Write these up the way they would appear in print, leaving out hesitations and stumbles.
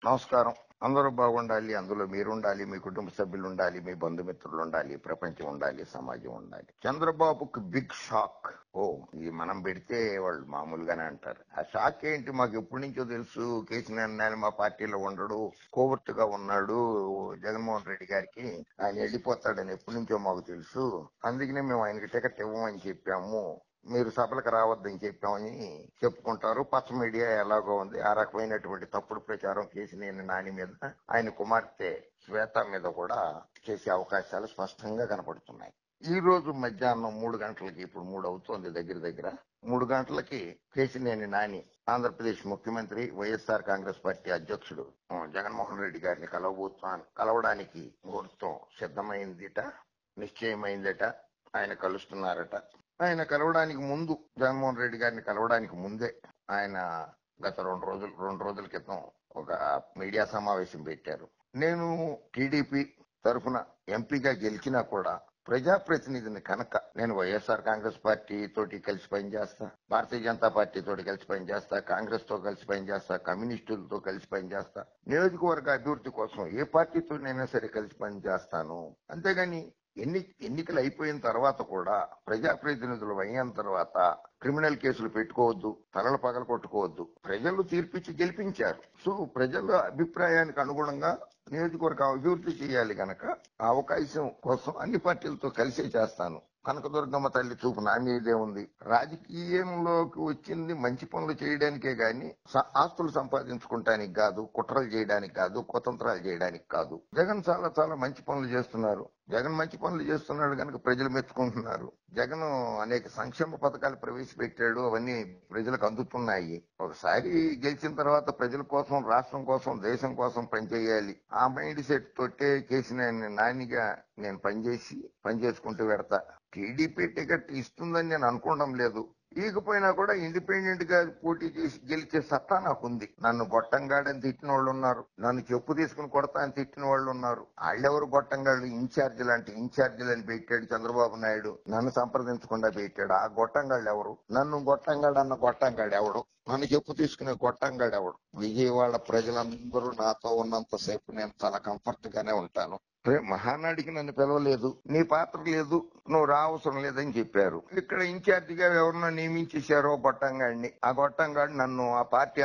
నమస్కారం. అందరూ బాగుండాలి, అందులో మీరుండాలి, మీ కుటుంబ సభ్యులు ఉండాలి, మీ బంధుమిత్రులు ఉండాలి, ప్రపంచం ఉండాలి, సమాజం ఉండాలి. చంద్రబాబుకు బిగ్ షాక్. ఇది మనం పెడితే వాళ్ళు మామూలుగానే అంటారు. ఆ షాక్ ఏంటి? మాకు ఎప్పటి నుంచో తెలుసు. కేసీఆర్ మా పార్టీలో ఉండడు, కోవర్టుగా ఉన్నాడు. జగన్మోహన్ రెడ్డి గారికి ఆయన వెళ్ళిపోతాడని ఎప్పటి నుంచో మాకు తెలుసు. అందుకనే మేము ఆయనకి టికెట్ ఇవ్వమని చెప్పాము, మీరు సభలకు రావద్దని చెప్పామని చెప్పుకుంటారు. పచ్చ మీడియా ఎలాగో ఉంది. ఆ రకమైనటువంటి తప్పుడు ప్రచారం కేసినేని నాని మీద, ఆయన కుమార్తె శ్వేత మీద కూడా చేసే అవకాశాలు స్పష్టంగా కనపడుతున్నాయి. ఈ రోజు మధ్యాహ్నం 3 గంటలకి, ఇప్పుడు 3 అవుతోంది, దగ్గర దగ్గర 3 గంటలకి కేసినేని నాని ఆంధ్రప్రదేశ్ ముఖ్యమంత్రి, వైఎస్ఆర్ కాంగ్రెస్ పార్టీ అధ్యక్షుడు జగన్మోహన్ రెడ్డి గారిని కలవడానికి ముహూర్తం సిద్ధమైందిట, నిశ్చయమైందట. ఆయన కలుస్తున్నారట. ఆయన కలవడానికి ముందు, జగన్మోహన్ రెడ్డి గారిని కలవడానికి ముందే ఆయన గత 2 రోజుల క్రితం ఒక మీడియా సమావేశం పెట్టారు. నేను టీడీపీ తరఫున ఎంపీగా గెలిచినా కూడా ప్రజాప్రతినిధిని కనుక నేను వైఎస్ఆర్ కాంగ్రెస్ పార్టీ తోటి కలిసి పనిచేస్తా, భారతీయ జనతా పార్టీ తోటి కలిసి పనిచేస్తా, కాంగ్రెస్ తో కలిసి పనిచేస్తా, కమ్యూనిస్టులతో కలిసి పనిచేస్తా, నియోజకవర్గ అభివృద్ధి కోసం ఏ పార్టీతోనైనా సరే కలిసి పనిచేస్తాను. అంతేగాని ఎన్నికలు అయిపోయిన తర్వాత కూడా, ప్రజాప్రతినిధులు అయిన తర్వాత క్రిమినల్ కేసులు పెట్టుకోవద్దు, తలలు పగల కొట్టుకోవద్దు. ప్రజలు తీర్పిచ్చి గెలిపించారు. సో ప్రజల అభిప్రాయానికి అనుగుణంగా నియోజకవర్గం అభివృద్ధి చేయాలి గనక ఆ అవకాశం కోసం అన్ని పార్టీలతో కలిసే చేస్తాను. కనకదుర్గమ్మ తల్లి చూపు నా మీదే ఉంది. రాజకీయంలోకి వచ్చింది మంచి పనులు చేయడానికే గాని ఆస్తులు సంపాదించుకుంటానికి కాదు, కుట్రలు చేయడానికి కాదు, కుతంత్రాలు చేయడానికి కాదు. జగన్ చాలా చాలా మంచి పనులు చేస్తున్నారు. జగన్ మంచి పనులు చేస్తున్నాడు కనుక ప్రజలు మెచ్చుకుంటున్నారు. జగన్ అనేక సంక్షేమ పథకాలు ప్రవేశపెట్టాడు, అవన్నీ ప్రజలకు అందుతున్నాయి. ఒకసారి గెలిచిన తర్వాత ప్రజల కోసం, రాష్ట్రం కోసం, దేశం కోసం పనిచేయాలి. ఆ మైండ్ సెట్ తోటే కేసీఆర్ నానిగా నేను పనిచేసుకుంటూ పెడతా. టీడీపీ టికెట్ ఇస్తుందని నేను అనుకోవడం లేదు. ఈకపోయినా కూడా ఇండిపెండెంట్ గా పోటీ చేసి గెలిచే సత్తా నాకుంది. నన్ను గొట్టంగాడని తిట్టిన వాళ్ళు ఉన్నారు, నన్ను చెప్పు తీసుకుని కొడతా అని తిట్టిన వాళ్ళు ఉన్నారు. వాళ్ళెవరు గొట్టంగాళ్ళు? ఇన్ఛార్జీలని పెట్టాడు చంద్రబాబు నాయుడు, నన్ను సంప్రదించకుండా పెట్టాడు. ఆ గొట్టంగాళ్ళు ఎవరు? నన్ను గొట్టంగాడన్న గొట్టంగాడు ఎవడు? నన్ను చెప్పు తీసుకునే గొట్టంగాడు ఎవడు? విజయవాడ ప్రజలందరూ నాతో ఉన్నంత సేపు నేను చాలా కంఫర్ట్ గానే ఉంటాను. మహానాడికి నన్ను పిలవలేదు, నీ పాత్ర లేదు, నువ్వు రావసరం లేదని చెప్పారు. ఇక్కడ ఇన్ఛార్జిగా ఎవరినో నియమించేశారో గొట్టంగాడిని. ఆ గొట్టంగాడు నన్ను ఆ పార్టీ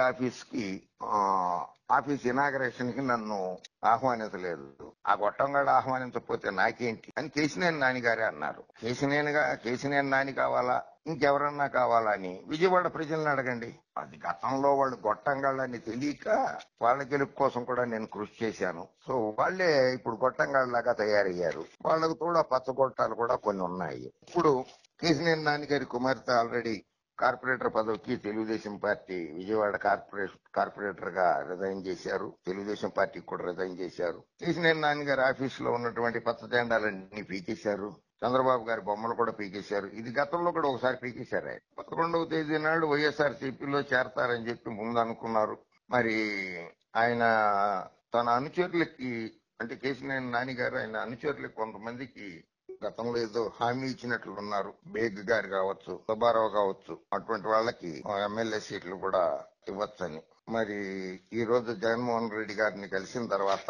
ఆఫీస్ ఇనాగరేషన్ కి నన్ను ఆహ్వానించలేదు. ఆ గొట్టంగాడు ఆహ్వానించకపోతే నాకేంటి అని కేసినేని నాని గారే అన్నారు. కేసినేని నాని కావాలా, ఇంకెవరన్నా కావాలా అని విజయవాడ ప్రజల్ని అడగండి. అది గతంలో వాళ్ళు గొట్టంగాళ్ళని తెలియక వాళ్ళ గెలుపు కోసం కూడా నేను కృషి చేశాను. సో వాళ్ళే ఇప్పుడు గొట్టంగాళ్ళలాగా తయారయ్యారు. వాళ్ళకు కూడా పచ్చగొట్టాలు కూడా కొన్ని ఉన్నాయి. ఇప్పుడు కేసినేని నాని గారి కుమార్తె ఆల్రెడీ కార్పొరేటర్ పదవికి తెలుగుదేశం పార్టీ విజయవాడ కార్పొరేటర్ గా రిజైన్ చేశారు. తెలుగుదేశం పార్టీకి కూడా రిజైన్ చేశారు. కేసినేని నాని గారి ఆఫీస్ లో ఉన్నటువంటి పచ్చ జెండాలన్నీ పీకేశారు. చంద్రబాబు గారి బొమ్మలు కూడా పీకేశారు. ఇది గతంలో కూడా ఒకసారి పీకేశారు. 11వ తేదీ నాడు వైఎస్ఆర్సీపీలో చేరతారని చెప్పి ముందు అనుకున్నారు. మరి ఆయన తన అనుచరులకి, అంటే కేసినేని నాని గారు ఆయన అనుచరులకి కొంతమందికి గతంలో ఏదో హామీ ఇచ్చినట్లు ఉన్నారు. బేగ్ గారు కావచ్చు, సుబ్బారావు కావచ్చు, అటువంటి వాళ్ళకి ఎమ్మెల్యే సీట్లు కూడా ఇవ్వచ్చని. మరి ఈ రోజు జగన్మోహన్ రెడ్డి గారిని కలిసిన తర్వాత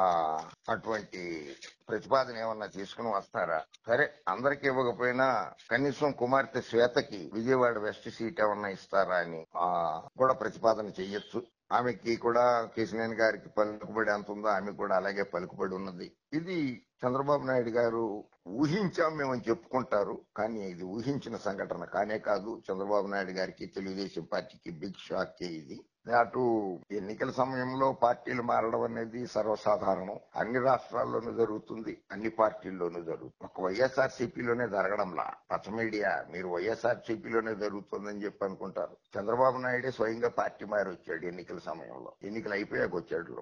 అటువంటి ప్రతిపాదన ఏమన్నా తీసుకుని వస్తారా? సరే, అందరికి ఇవ్వకపోయినా కనీసం కుమార్తె శ్వేతకి విజయవాడ వెస్ట్ సీట్ ఏమన్నా ఇస్తారా అని కూడా ప్రతిపాదన చెయ్యొచ్చు. ఆమెకి కూడా కేసినేని గారికి పలుకుబడి ఎంత ఉందో ఆమె కూడా అలాగే పలుకుబడి ఉన్నది. ఇది చంద్రబాబు నాయుడు గారు ఊహించాం మేమని చెప్పుకుంటారు, కానీ ఇది ఊహించిన సంఘటన కానే కాదు. చంద్రబాబు నాయుడు గారికి, తెలుగుదేశం పార్టీకి బిగ్ షాక్ ఇది. అటు ఎన్నికల సమయంలో పార్టీలు మారడం అనేది సర్వసాధారణం. అన్ని రాష్ట్రాల్లోనూ జరుగుతుంది, అన్ని పార్టీల్లోనూ జరుగుతుంది. ఒక వైఎస్ఆర్సీపీలోనే జరగడంలా. పచ్చ మీడియా మీరు వైఎస్ఆర్సీపీలోనే జరుగుతుందని చెప్పి అనుకుంటారు. చంద్రబాబు నాయుడే స్వయంగా పార్టీ మారి వచ్చాడు ఎన్నికల సమయంలో. ఎన్నికలు అయిపోయాక వచ్చాడు.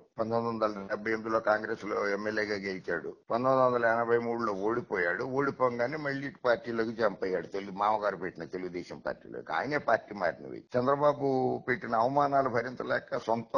1978లో కాంగ్రెస్ లో ఎమ్మెల్యేగా గెలిచాడు. 1983లో ఓడిపోయాడు. ఓడిపోగానే మళ్లీ పార్టీలోకి జంప్ అయ్యాడు. మామగారు పెట్టిన తెలుగుదేశం పార్టీలోకి. ఆయనే పార్టీ మారినవి. చంద్రబాబు పెట్టిన అవమానాలు భరించలేక సొంత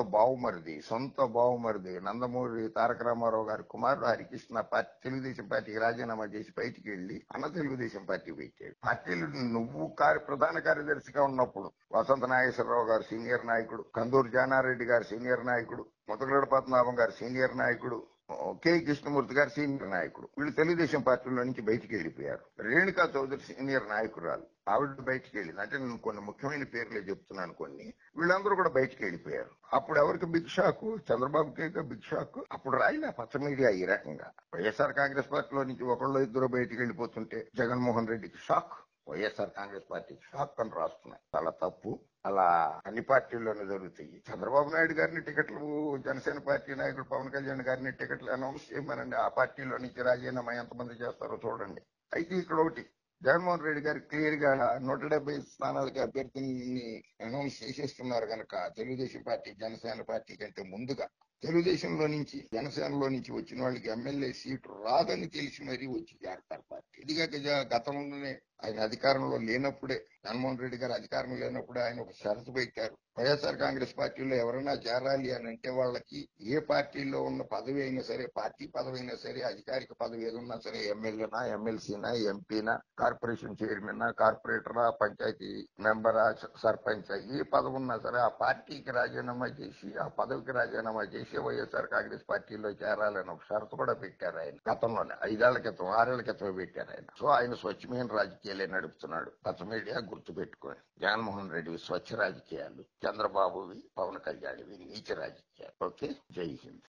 బావుమరిది నందమూరి తారక రామారావు గారి కుమారుడు హరికృష్ణ తెలుగుదేశం పార్టీకి రాజీనామా చేసి బయటికి వెళ్లి తెలుగుదేశం పార్టీ పెట్టాడు. పార్టీలు నువ్వు ప్రధాన కార్యదర్శిగా ఉన్నప్పుడు వసంత నాగేశ్వరరావు గారు సీనియర్ నాయకుడు, కందూరు జానారెడ్డి గారు సీనియర్ నాయకుడు, ముద్రగడ పద్మనాభం గారు సీనియర్ నాయకుడు, కె కృష్ణమూర్తి గారు సీనియర్ నాయకుడు. వీళ్ళు తెలుగుదేశం పార్టీలో నుంచి బయటికి వెళ్ళిపోయారు. రేణుకా చౌదరి సీనియర్ నాయకురాలు, ఆవిడ బయటికి వెళ్ళింది. అంటే నేను కొన్ని ముఖ్యమైన పేర్లే చెప్తున్నాను కొన్ని. వీళ్ళందరూ కూడా బయటికి వెళ్ళిపోయారు. అప్పుడు ఎవరికి బిగ్ షాక్? చంద్రబాబుకే బిగ్ షాక్. అప్పుడు రాయిలా పచ్చ మీడియా ఈ రకంగా వైఎస్ఆర్ కాంగ్రెస్ పార్టీలో నుంచి ఒకళ్ళు ఇద్దరు బయటికి వెళ్ళిపోతుంటే జగన్మోహన్ రెడ్డికి షాక్, వైఎస్ఆర్ కాంగ్రెస్ పార్టీకి షాక్ అని రాస్తున్నాయి. చాలా తప్పు. అలా అన్ని పార్టీల్లోనూ జరుగుతాయి. చంద్రబాబు నాయుడు గారిని టికెట్లు, జనసేన పార్టీ నాయకుడు పవన్ కళ్యాణ్ గారిని టికెట్లు అనౌన్స్ చేయమనండి. ఆ పార్టీలో నుంచి రాజీనామా ఎంతమంది చేస్తారో చూడండి. అయితే ఇక్కడ ఒకటి, జగన్మోహన్ రెడ్డి గారు క్లియర్ గా 170 స్థానాలకి అభ్యర్థిని అనౌన్స్ చేసేస్తున్నారు కనుక తెలుగుదేశం పార్టీ జనసేన పార్టీ కంటే ముందుగా తెలుగుదేశంలో నుంచి జనసేనలో నుంచి వచ్చిన వాళ్ళకి ఎమ్మెల్యే సీటు రాదని తెలిసి మరీ వచ్చి చేరతారు పార్టీ. ఇదిగా గతంలోనే ఆయన అధికారంలో లేనప్పుడే, జగన్మోహన్ రెడ్డి గారు అధికారం లేనప్పుడే ఆయన ఒక షరతు పెట్టారు. వైఎస్ఆర్ కాంగ్రెస్ పార్టీలో ఎవరైనా చేరాలి అని అంటే వాళ్ళకి ఏ పార్టీలో ఉన్న పదవి అయినా సరే, పార్టీ పదవి అయినా సరే, అధికారిక పదవి ఏదన్నా సరే, ఎమ్మెల్యేనా, ఎమ్మెల్సీనా, ఎంపీనా, కార్పొరేషన్ చైర్మన్, కార్పొరేటరా, పంచాయతీ మెంబరా, సర్పంచ్, ఏ పదవి ఉన్నా సరే ఆ పార్టీకి రాజీనామా చేసి, ఆ పదవికి రాజీనామా చేసి వైఎస్ఆర్ కాంగ్రెస్ పార్టీలో చేరాలని ఒక షరతు కూడా పెట్టారు ఆయన. గతంలోనే 5 ఏళ్ల క్రితం 6 ఏళ్ల క్రితం పెట్టారు ఆయన. సో ఆయన స్వచ్ఛమైన రాజకీయాలే నడుపుతున్నాడు. పచ్చ మీడియా గుర్తు పెట్టుకోండి. జగన్మోహన్ రెడ్డివి స్వచ్ఛ రాజకీయాలు, చంద్రబాబువి, పవన్ కళ్యాణ్వి నీచ రాజకీయాలు. ఓకే, జై హింద్.